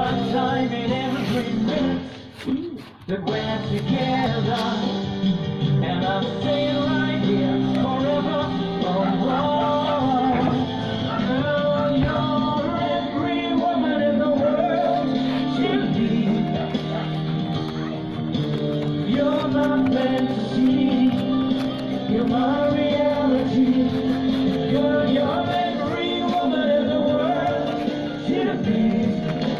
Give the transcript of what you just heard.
one time in every minute that we're together, and I'm staying right here forever. Girl, you're every woman in the world to me. You're my fantasy, you're my reality. Girl, you're every woman in the world to me.